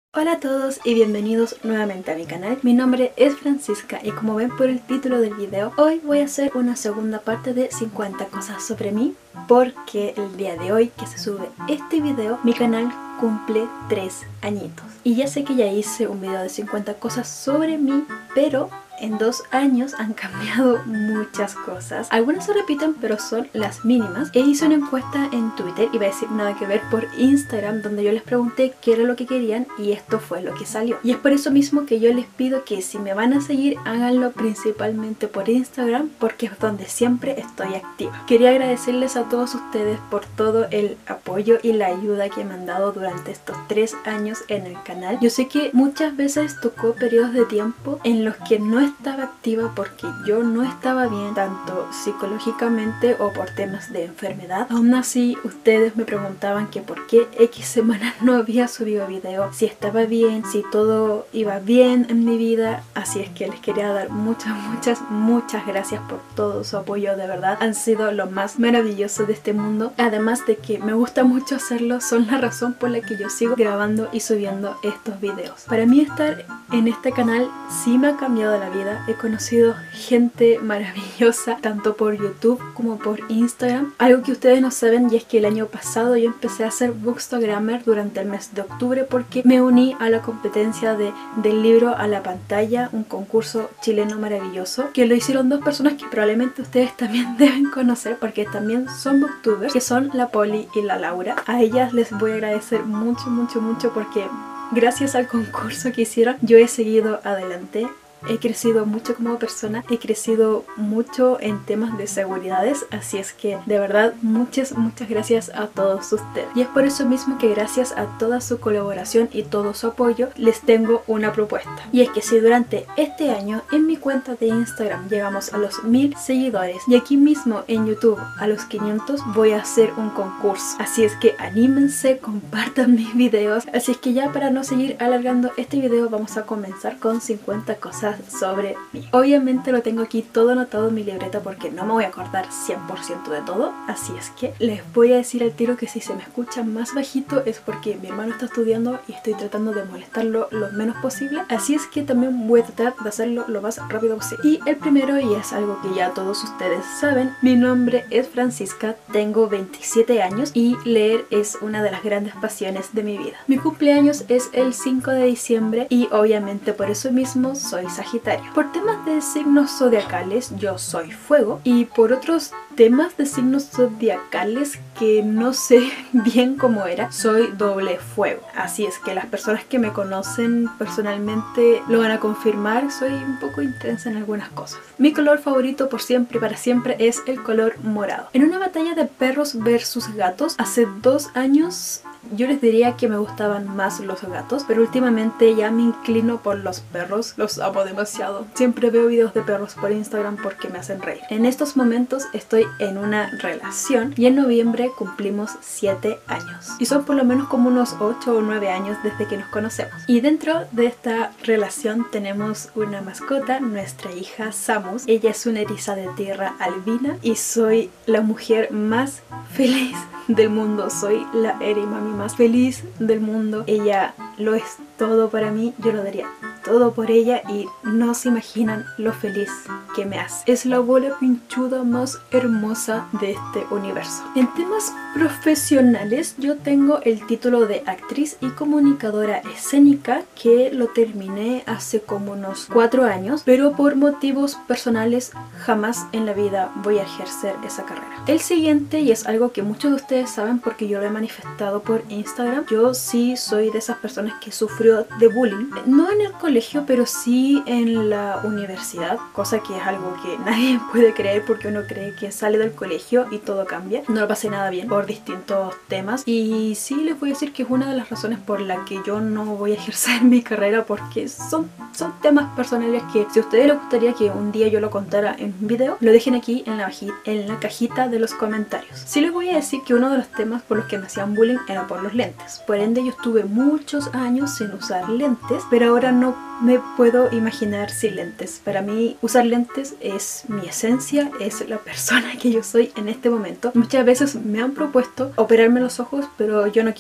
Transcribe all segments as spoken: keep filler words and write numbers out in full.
Hola a todos y bienvenidos nuevamente a mi canal. Mi nombre es Francisca y como ven por el título del video, hoy voy a hacer una segunda parte de cincuenta cosas sobre mí, porque el día de hoy que se sube este video, mi canal cumple tres añitos. Y ya sé que ya hice un video de cincuenta cosas sobre mí, pero en dos años han cambiado muchas cosas. Algunas se repiten, pero son las mínimas. E hice una encuesta en Twitter, iba a decir nada que ver, por Instagram, donde yo les pregunté qué era lo que querían y esto fue lo que salió. Y es por eso mismo que yo les pido que si me van a seguir, háganlo principalmente por Instagram, porque es donde siempre estoy activa. Quería agradecerles a todos ustedes por todo el apoyo y la ayuda que me han dado durante estos tres años en el canal. Yo sé que muchas veces tocó periodos de tiempo en los que no estaba activa porque yo no estaba bien, tanto psicológicamente o por temas de enfermedad. Aún así, ustedes me preguntaban que por qué X semanas no había subido video, si estaba bien, si todo iba bien en mi vida. Así es que les quería dar muchas, muchas, muchas gracias por todo su apoyo. De verdad, han sido lo más maravilloso de este mundo. Además de que me gusta mucho hacerlo, son la razón por la que yo sigo grabando y subiendo estos videos. Para mí estar en este canal sí me ha cambiado la vida. He conocido gente maravillosa tanto por YouTube como por Instagram. Algo que ustedes no saben, y es que el año pasado yo empecé a hacer Bookstagrammer durante el mes de octubre porque me uní a la competencia de del libro a la pantalla, un concurso chileno maravilloso que lo hicieron dos personas que probablemente ustedes también deben conocer porque también son booktubers, que son la Poli y la Laura. A ellas les voy a agradecer mucho, mucho, mucho porque gracias al concurso que hicieron yo he seguido adelante. He crecido mucho como persona, he crecido mucho en temas de seguridades, así es que de verdad muchas, muchas gracias a todos ustedes. Y es por eso mismo que gracias a toda su colaboración y todo su apoyo les tengo una propuesta. Y es que si durante este año en mi cuenta de Instagram llegamos a los mil seguidores y aquí mismo en YouTube a los quinientos, voy a hacer un concurso. Así es que anímense, compartan mis videos. Así es que ya para no seguir alargando este video vamos a comenzar con cincuenta cosas sobre mí. Obviamente lo tengo aquí todo anotado en mi libreta porque no me voy a acordar cien por ciento de todo, así es que les voy a decir al tiro que si se me escucha más bajito es porque mi hermano está estudiando y estoy tratando de molestarlo lo menos posible, así es que también voy a tratar de hacerlo lo más rápido posible. Y el primero, y es algo que ya todos ustedes saben, mi nombre es Francisca, tengo veintisiete años y leer es una de las grandes pasiones de mi vida. Mi cumpleaños es el cinco de diciembre y obviamente por eso mismo soy Sagitario. Por temas de signos zodiacales yo soy fuego y por otros temas de signos zodiacales que no sé bien cómo era, soy doble fuego. Así es que las personas que me conocen personalmente lo van a confirmar, soy un poco intensa en algunas cosas. Mi color favorito por siempre y para siempre es el color morado. En una batalla de perros versus gatos hace dos años yo les diría que me gustaban más los gatos, pero últimamente ya me inclino por los perros, los amo demasiado. Siempre veo videos de perros por Instagram porque me hacen reír. En estos momentos estoy en una relación y en noviembre cumplimos siete años. Y son por lo menos como unos ocho o nueve años desde que nos conocemos. Y dentro de esta relación tenemos una mascota, nuestra hija Samus. Ella es una eriza de tierra albina y soy la mujer más feliz del mundo. Soy la eri mami más feliz del mundo. Ella lo es todo para mí, yo lo daría todo por ella y no se imaginan lo feliz que me hace. Es la abuela pinchuda más hermosa de este universo. En temas profesionales yo tengo el título de actriz y comunicadora escénica que lo terminé hace como unos cuatro años, pero por motivos personales jamás en la vida voy a ejercer esa carrera. El siguiente, y es algo que muchos de ustedes saben porque yo lo he manifestado por Instagram, yo sí soy de esas personas que sufrió de bullying, no en el colegio pero sí en la universidad, cosa que es algo que nadie puede creer porque uno cree que sale del colegio y todo cambia. No lo pasé nada bien por distintos temas y sí les voy a decir que es una de las razones por la que yo no voy a ejercer mi carrera porque son, son temas personales que si a ustedes les gustaría que un día yo lo contara en un video, lo dejen aquí en la, en la cajita de los comentarios. Sí les voy a decir que uno de los temas por los que me hacían bullying era por los lentes, por ende yo estuve muchos años sin usar lentes, pero ahora no me puedo imaginar sin lentes. Para mí usar lentes es mi esencia, es la persona que yo soy en este momento. Muchas veces me han propuesto operarme los ojos, pero yo no quiero.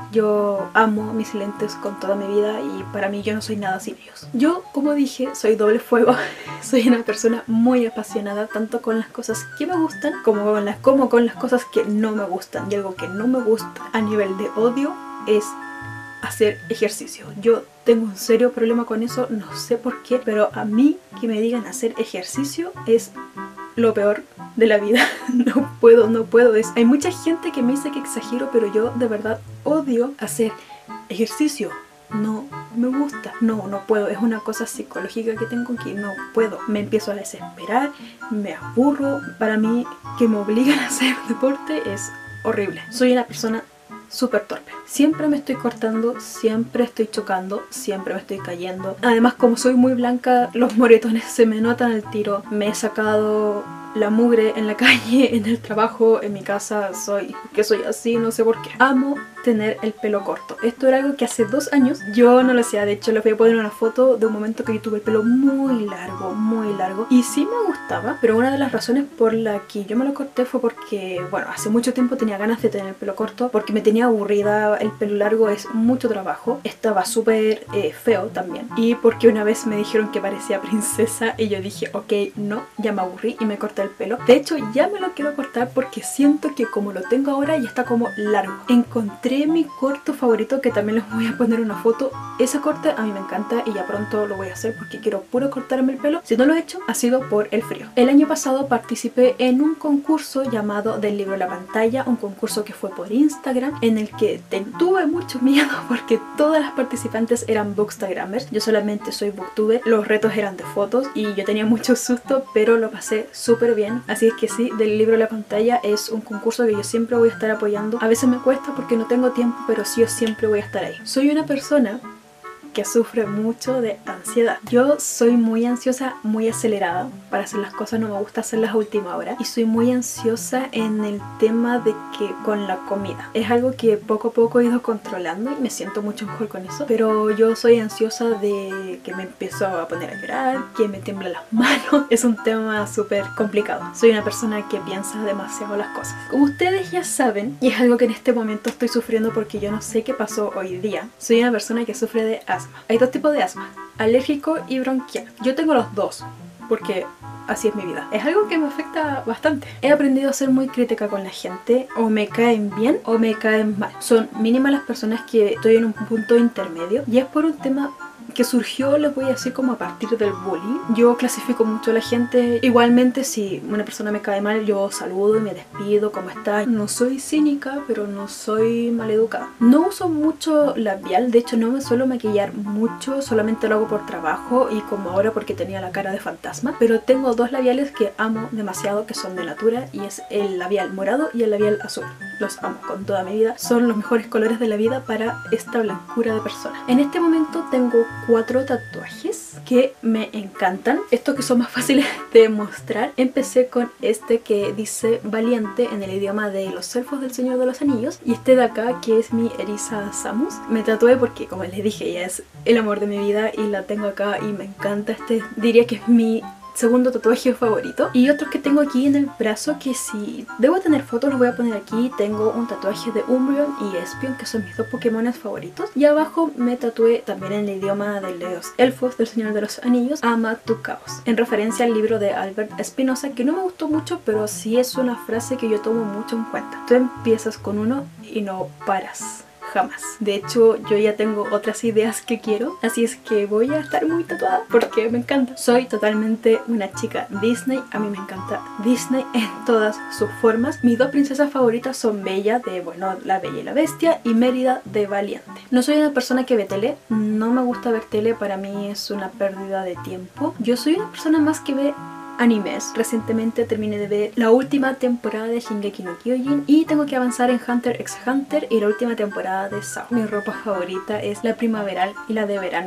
Yo amo mis lentes con toda mi vida y para mí yo no soy nada sin ellos. Yo, como dije, soy doble fuego. Soy una persona muy apasionada tanto con las cosas que me gustan como con las, como con las cosas que no me gustan. Y algo que no me gusta a nivel de odio es hacer ejercicio. Yo tengo un serio problema con eso, no sé por qué, pero a mí que me digan hacer ejercicio es lo peor de la vida. No puedo, no puedo. Es, hay mucha gente que me dice que exagero, pero yo de verdad odio hacer ejercicio. No me gusta, no, no puedo. Es una cosa psicológica que tengo que no puedo. Me empiezo a desesperar, me aburro. Para mí que me obligan a hacer deporte es horrible. Soy una persona súper torpe. Siempre me estoy cortando, siempre estoy chocando, siempre me estoy cayendo. Además, como soy muy blanca, los moretones se me notan al tiro. Me he sacado la mugre en la calle, en el trabajo, en mi casa. Soy, que soy así, no sé por qué. Amo tener el pelo corto. Esto era algo que hace dos años yo no lo hacía. De hecho, les voy a poner una foto de un momento que yo tuve el pelo muy largo, muy largo. Y sí me gustaba, pero una de las razones por la que yo me lo corté fue porque, bueno, hace mucho tiempo tenía ganas de tener el pelo corto, porque me tenía aburrida. El pelo largo es mucho trabajo. Estaba súper eh, feo también. Y porque una vez me dijeron que parecía princesa y yo dije, ok, no, ya me aburrí y me corté el pelo. De hecho, ya me lo quiero cortar porque siento que como lo tengo ahora ya está como largo. Encontré mi corto favorito, que también les voy a poner una foto. Ese corte a mí me encanta y ya pronto lo voy a hacer porque quiero puro cortarme el pelo. Si no lo he hecho, ha sido por el frío. El año pasado participé en un concurso llamado Del Libro a la Pantalla, un concurso que fue por Instagram, en el que tuve mucho miedo porque todas las participantes eran bookstagramers. Yo solamente soy booktuber. Los retos eran de fotos y yo tenía mucho susto, pero lo pasé súper bien. Así es que sí, Del Libro a la Pantalla es un concurso que yo siempre voy a estar apoyando. A veces me cuesta porque no tengo tiempo, pero sí, yo siempre voy a estar ahí. Soy una persona que sufre mucho de ansiedad. Yo soy muy ansiosa, muy acelerada para hacer las cosas, no me gusta hacerlas a última hora. Y soy muy ansiosa en el tema de que con la comida. Es algo que poco a poco he ido controlando y me siento mucho mejor con eso. Pero yo soy ansiosa de que me empiezo a poner a llorar, que me tiemblan las manos. Es un tema súper complicado. Soy una persona que piensa demasiado las cosas. Como ustedes ya saben, y es algo que en este momento estoy sufriendo porque yo no sé qué pasó hoy día, soy una persona que sufre de asma. Hay dos tipos de asma, alérgico y bronquial. Yo tengo los dos, porque así es mi vida. Es algo que me afecta bastante. He aprendido a ser muy crítica con la gente. O me caen bien o me caen mal. Son mínimas las personas que estoy en un punto intermedio. Y es por un tema que surgió, les voy a decir, como a partir del bullying. Yo clasifico mucho a la gente. Igualmente, si una persona me cae mal, yo saludo y me despido, ¿cómo estás? No soy cínica, pero no soy maleducada. No uso mucho labial, de hecho no me suelo maquillar mucho, solamente lo hago por trabajo y como ahora porque tenía la cara de fantasma. Pero tengo dos labiales que amo demasiado, que son de Natura, y es el labial morado y el labial azul. Los amo con toda mi vida. Son los mejores colores de la vida para esta blancura de persona. En este momento tengo cuatro tatuajes que me encantan. Estos que son más fáciles de mostrar. Empecé con este que dice valiente en el idioma de los elfos del Señor de los Anillos. Y este de acá, que es mi Erisa Samus. Me tatué porque, como les dije, ella es el amor de mi vida y la tengo acá y me encanta. Este diría que es mi segundo tatuaje favorito. Y otros que tengo aquí en el brazo, que si debo tener fotos los voy a poner aquí. Tengo un tatuaje de Umbreon y Espeon, que son mis dos Pokémones favoritos. Y abajo me tatué también en el idioma de los elfos del Señor de los Anillos, Ama tu caos, en referencia al libro de Albert Espinosa, que no me gustó mucho, pero sí es una frase que yo tomo mucho en cuenta. Tú empiezas con uno y no paras. Jamás. De hecho, yo ya tengo otras ideas que quiero, así es que voy a estar muy tatuada porque me encanta. Soy totalmente una chica Disney. A mí me encanta Disney en todas sus formas. Mis dos princesas favoritas son Bella de, bueno, La Bella y la Bestia, y Mérida de Valiente. No soy una persona que ve tele, no me gusta ver tele, para mí es una pérdida de tiempo. Yo soy una persona más que ve animes. Recientemente terminé de ver la última temporada de Shingeki no Kyojin y tengo que avanzar en Hunter x Hunter y la última temporada de Sao. Mi ropa favorita es la primaveral y la de verano.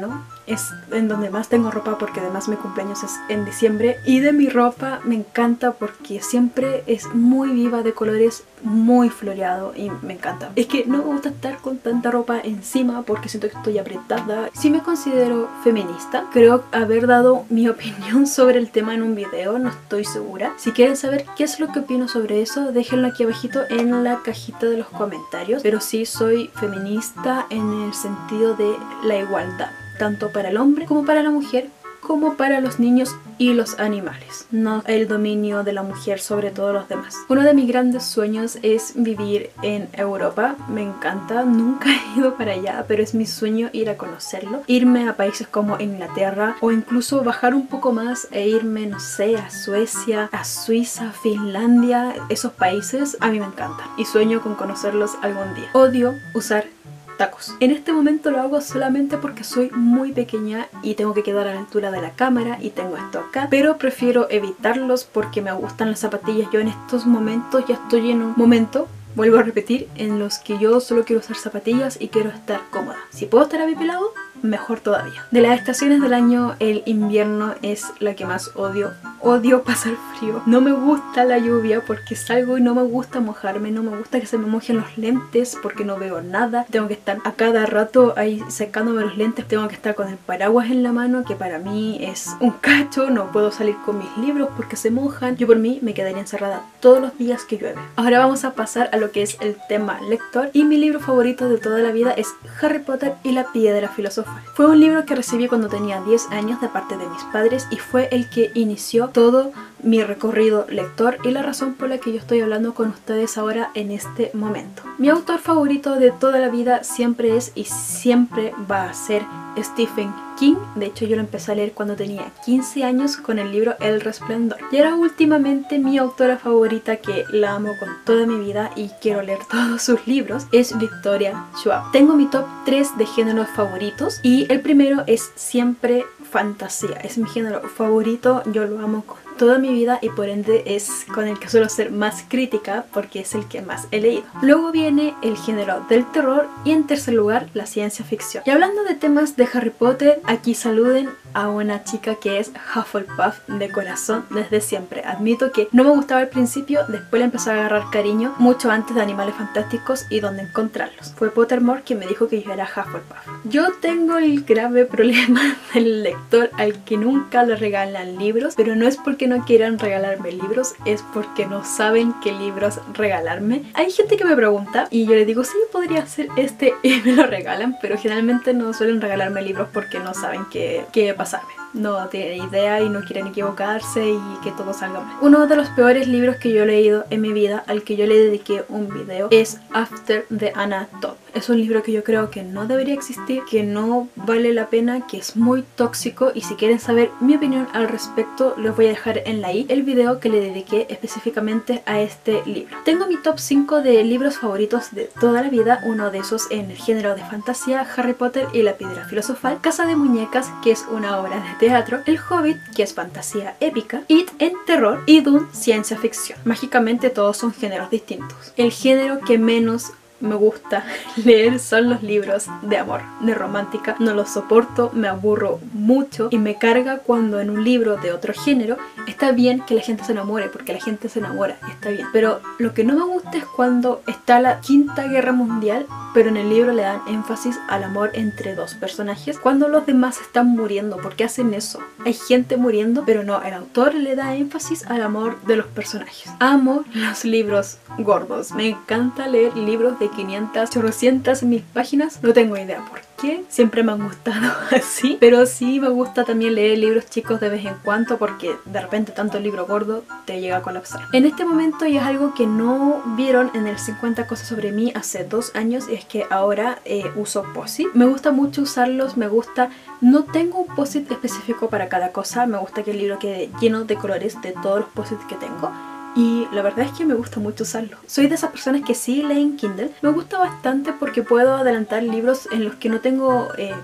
es en donde más tengo ropa porque además mi cumpleaños es en diciembre. Y de mi ropa me encanta porque siempre es muy viva, de colores, muy floreado y me encanta. Es que no me gusta estar con tanta ropa encima porque siento que estoy apretada. Sí me considero feminista. Creo haber dado mi opinión sobre el tema en un video, no estoy segura. Si quieren saber qué es lo que opino sobre eso, déjenlo aquí abajito en la cajita de los comentarios. Pero sí soy feminista en el sentido de la igualdad, tanto para el hombre como para la mujer, como para los niños y los animales, no el dominio de la mujer sobre todos los demás. Uno de mis grandes sueños es vivir en Europa, me encanta, nunca he ido para allá, pero es mi sueño ir a conocerlo, irme a países como Inglaterra o incluso bajar un poco más e irme, no sé, a Suecia, a Suiza, Finlandia. Esos países a mí me encantan y sueño con conocerlos algún día. Odio usar tacos. En este momento lo hago solamente porque soy muy pequeña y tengo que quedar a la altura de la cámara y tengo esto acá, pero prefiero evitarlos porque me gustan las zapatillas. Yo en estos momentos ya estoy en un momento, vuelvo a repetir, en los que yo solo quiero usar zapatillas y quiero estar cómoda. Si puedo estar apipelado, mejor todavía. De las estaciones del año, el invierno es la que más odio. Odio pasar frío. No me gusta la lluvia porque salgo y no me gusta mojarme. No me gusta que se me mojen los lentes porque no veo nada. Tengo que estar a cada rato ahí secándome los lentes. Tengo que estar con el paraguas en la mano, que para mí es un cacho. No puedo salir con mis libros porque se mojan. Yo por mí me quedaría encerrada todos los días que llueve. Ahora vamos a pasar a lo que es el tema lector. Y mi libro favorito de toda la vida es Harry Potter y la Piedra Filosofal. Fue un libro que recibí cuando tenía diez años de parte de mis padres y fue el que inició todo mi recorrido lector y la razón por la que yo estoy hablando con ustedes ahora en este momento. Mi autor favorito de toda la vida siempre es y siempre va a ser Stephen King. De hecho yo lo empecé a leer cuando tenía quince años con el libro El Resplandor. Y ahora últimamente mi autora favorita, que la amo con toda mi vida y quiero leer todos sus libros, es Victoria Schwab. Tengo mi top tres de géneros favoritos y el primero es siempre fantasía. Es mi género favorito, yo lo amo con toda mi vida y por ende es con el que suelo ser más crítica porque es el que más he leído. Luego viene el género del terror y en tercer lugar la ciencia ficción. Y hablando de temas de Harry Potter, aquí saluden a una chica que es Hufflepuff de corazón desde siempre. Admito que no me gustaba al principio, después le empezó a agarrar cariño mucho antes de Animales Fantásticos y dónde encontrarlos. Fue Pottermore quien me dijo que yo era Hufflepuff. Yo tengo el grave problema del lector al que nunca le regalan libros, pero no es porque no quieran regalarme libros, es porque no saben qué libros regalarme. Hay gente que me pregunta y yo le digo, sí, podría ser este y me lo regalan, pero generalmente no suelen regalarme libros porque no saben qué, qué pasarme. No tienen idea y no quieren equivocarse y que todo salga mal. Uno de los peores libros que yo he leído en mi vida, al que yo le dediqué un video, es After de Anna Todd. Es un libro que yo creo que no debería existir, que no vale la pena, que es muy tóxico y si quieren saber mi opinión al respecto les voy a dejar en la i el video que le dediqué específicamente a este libro. Tengo mi top cinco de libros favoritos de toda la vida, uno de esos en el género de fantasía, Harry Potter y la Piedra Filosofal, Casa de Muñecas, que es una obra de teatro, El Hobbit, que es fantasía épica, It en terror y Dune, ciencia ficción. Mágicamente todos son géneros distintos. El género que menos me gusta leer son los libros de amor, de romántica. No los soporto, me aburro mucho y me carga cuando en un libro de otro género está bien que la gente se enamore, porque la gente se enamora y está bien. Pero lo que no me gusta es cuando está la Quinta Guerra Mundial, pero en el libro le dan énfasis al amor entre dos personajes cuando los demás están muriendo. ¿Por qué hacen eso? Hay gente muriendo, pero no, el autor le da énfasis al amor de los personajes. Amo los libros gordos, me encanta leer libros de quinientas, ochocientas mil páginas. No tengo idea por qué, siempre me han gustado así, pero sí me gusta también leer libros chicos de vez en cuando porque de repente tanto libro gordo te llega a colapsar. En este momento, y es algo que no vieron en el cincuenta cosas sobre mí hace dos años, y es que ahora eh, uso post-it. Me gusta mucho usarlos, me gusta, no tengo un post-it específico para cada cosa, me gusta que el libro quede lleno de colores de todos los post-it que tengo. Y la verdad es que me gusta mucho usarlo. Soy de esas personas que sí leen Kindle. Me gusta bastante porque puedo adelantar libros en los que no tengo eh,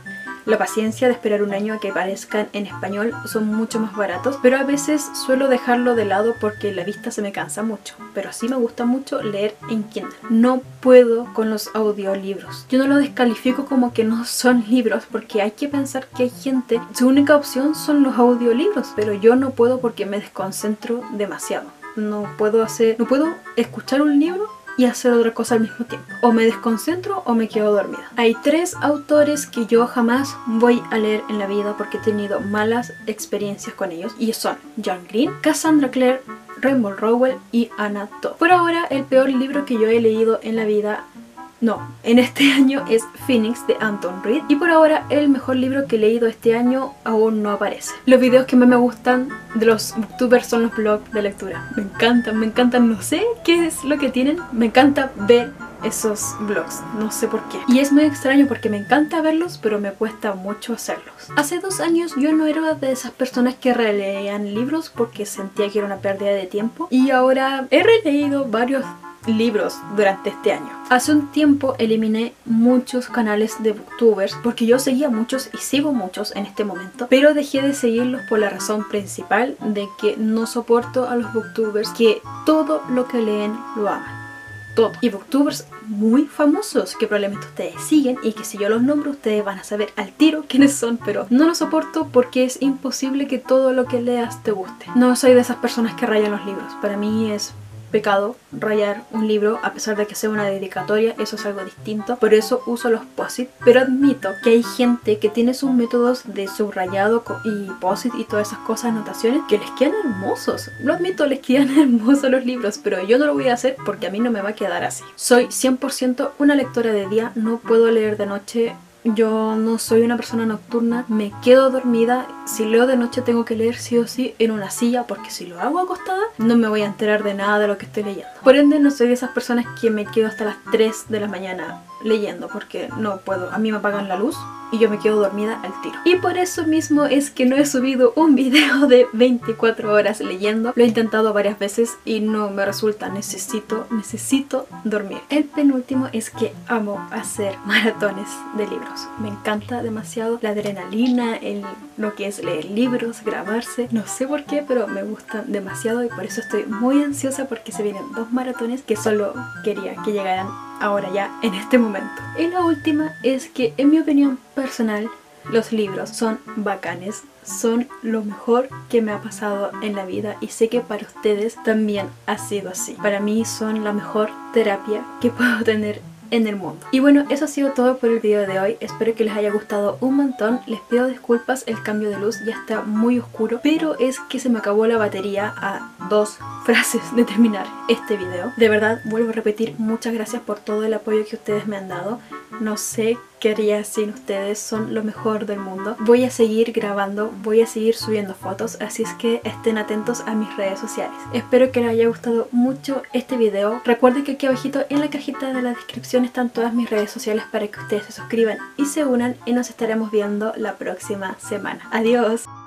la paciencia de esperar un año a que aparezcan en español, son mucho más baratos, pero a veces suelo dejarlo de lado porque la vista se me cansa mucho, pero sí me gusta mucho leer en Kindle. No puedo con los audiolibros. Yo no lo descalifico como que no son libros, porque hay que pensar que hay gente, su única opción son los audiolibros, pero yo no puedo porque me desconcentro demasiado. No puedo hacer, no puedo escuchar un libro y hacer otra cosa al mismo tiempo. O me desconcentro o me quedo dormida. Hay tres autores que yo jamás voy a leer en la vida porque he tenido malas experiencias con ellos, y son John Green, Cassandra Clare, Rainbow Rowell y Anna Todd. Por ahora, el peor libro que yo he leído en la vida, no, en este año, es Phoenix de Anton Reed, y por ahora el mejor libro que he leído este año aún no aparece. Los videos que más me gustan de los booktubers son los blogs de lectura. Me encantan, me encantan, no sé qué es lo que tienen, me encanta ver esos vlogs, no sé por qué. Y es muy extraño porque me encanta verlos, pero me cuesta mucho hacerlos. Hace dos años yo no era de esas personas que releían libros porque sentía que era una pérdida de tiempo, y ahora he releído varios libros durante este año. Hace un tiempo eliminé muchos canales de booktubers porque yo seguía muchos y sigo muchos en este momento, pero dejé de seguirlos por la razón principal de que no soporto a los booktubers que todo lo que leen lo aman. Todo. Y booktubers muy famosos que probablemente ustedes siguen y que si yo los nombro ustedes van a saber al tiro quiénes son, pero no los soporto porque es imposible que todo lo que leas te guste. No soy de esas personas que rayan los libros. Para mí es pecado rayar un libro, a pesar de que sea una dedicatoria, eso es algo distinto. Por eso uso los post-it, pero admito que hay gente que tiene sus métodos de subrayado y post-it y todas esas cosas, anotaciones, que les quedan hermosos. Lo admito, les quedan hermosos los libros, pero yo no lo voy a hacer porque a mí no me va a quedar así. Soy cien por ciento una lectora de día, no puedo leer de noche. Yo no soy una persona nocturna, me quedo dormida. Si leo de noche tengo que leer sí o sí en una silla, porque si lo hago acostada no me voy a enterar de nada de lo que estoy leyendo. Por ende no soy de esas personas que me quedo hasta las tres de la mañana leyendo, porque no puedo. A mí me apagan la luz y yo me quedo dormida al tiro. Y por eso mismo es que no he subido un video de veinticuatro horas leyendo. Lo he intentado varias veces y no me resulta. Necesito, necesito dormir. El penúltimo es que amo hacer maratones de libros. Me encanta demasiado la adrenalina, el, lo que es leer libros, grabarse. No sé por qué, pero me gustan demasiado y por eso estoy muy ansiosa porque se vienen dos maratones que solo quería que llegaran ahora ya en este momento. Y la última es que, en mi opinión personal, los libros son bacanes, son lo mejor que me ha pasado en la vida y sé que para ustedes también ha sido así. Para mí son la mejor terapia que puedo tener en el mundo. Y bueno, eso ha sido todo por el video de hoy. Espero que les haya gustado un montón. Les pido disculpas, el cambio de luz ya está muy oscuro, pero es que se me acabó la batería a dos frases de terminar este video. De verdad, vuelvo a repetir, muchas gracias por todo el apoyo que ustedes me han dado. No sé qué haría sin ustedes, son lo mejor del mundo. Voy a seguir grabando, voy a seguir subiendo fotos, así es que estén atentos a mis redes sociales. Espero que les haya gustado mucho este video. Recuerden que aquí abajito en la cajita de la descripción están todas mis redes sociales para que ustedes se suscriban y se unan, y nos estaremos viendo la próxima semana. Adiós.